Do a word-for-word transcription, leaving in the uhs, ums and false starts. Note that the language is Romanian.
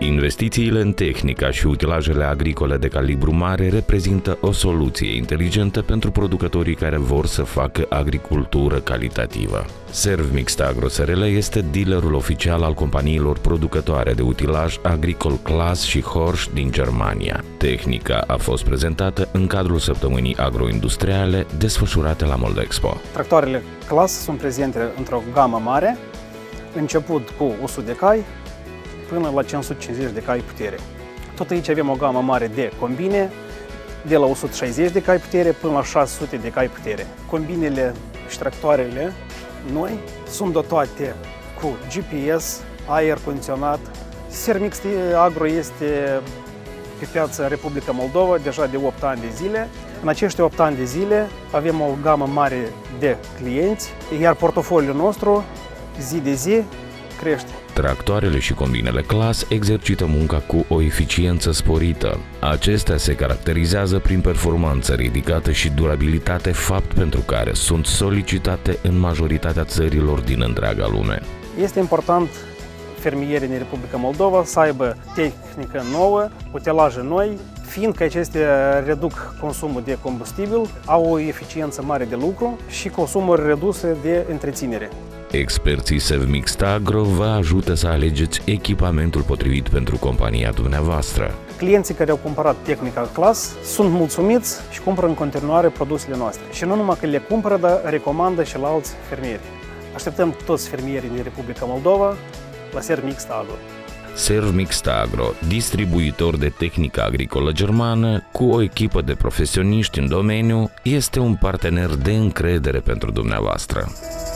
Investițiile în tehnica și utilajele agricole de calibru mare reprezintă o soluție inteligentă pentru producătorii care vor să facă agricultură calitativă. Servmix Agro S R L este dealerul oficial al companiilor producătoare de utilaj agricol Claas și Horsch din Germania. Tehnica a fost prezentată în cadrul săptămânii agroindustriale desfășurate la Moldexpo. Tractoarele Claas sunt prezente într-o gamă mare, început cu o sută de cai până la cinci sute cincizeci de cai putere. Tot aici avem o gamă mare de combine, de la o sută șaizeci de cai putere până la șase sute de cai putere. Combinele și tractoarele noi sunt dotate cu G P S, aer condiționat. Servmix Agro este pe piața Republica Moldova deja de opt ani de zile. În acești opt ani de zile avem o gamă mare de clienți, iar portofoliul nostru zi de zi crește. Tractoarele și combinele Claas exercită munca cu o eficiență sporită. Acestea se caracterizează prin performanță ridicată și durabilitate, fapt pentru care sunt solicitate în majoritatea țărilor din întreaga lume. Este important fermierii din Republica Moldova să aibă tehnică nouă, utilaje noi, fiindcă acestea reduc consumul de combustibil, au o eficiență mare de lucru și consumuri reduse de întreținere. Experții Servmix Agro vă ajută să alegeți echipamentul potrivit pentru compania dumneavoastră. Clienții care au cumpărat tehnica Claas sunt mulțumiți și cumpără în continuare produsele noastre. Și nu numai că le cumpără, dar recomandă și la alți fermieri. Așteptăm toți fermierii din Republica Moldova la Servmix Agro. Servmix Agro, distribuitor de tehnică agricolă germană cu o echipă de profesioniști în domeniu, este un partener de încredere pentru dumneavoastră.